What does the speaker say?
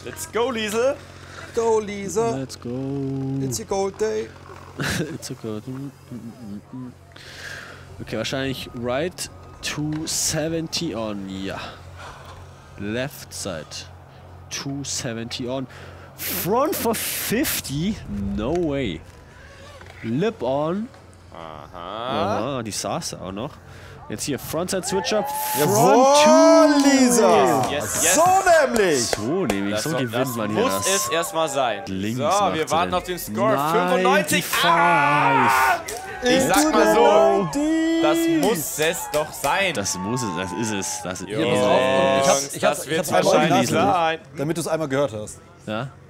Let's go, Liesel. Go, Lisa. Let's go. It's your gold day. It's a good. Okay, wahrscheinlich right 270 on. Ja. Left side. 270 on. Front for 50? No way. Lip on. Aha. Die saß auch noch. Jetzt hier Frontside Switch-Up. Front 2. Lisa. Yes. So nämlich. So nämlich. So gewinnt man hier muss das. es erstmal sein. Links so, macht wir sie warten denn. auf den Score. 95. 95. Ich sag mal so, 90s. das muss es doch sein. Das muss es, das ist es. Das ist Jungs, Ich hab's das wird einmal wahrscheinlich gelesen, sein. damit du es einmal gehört hast. Ja?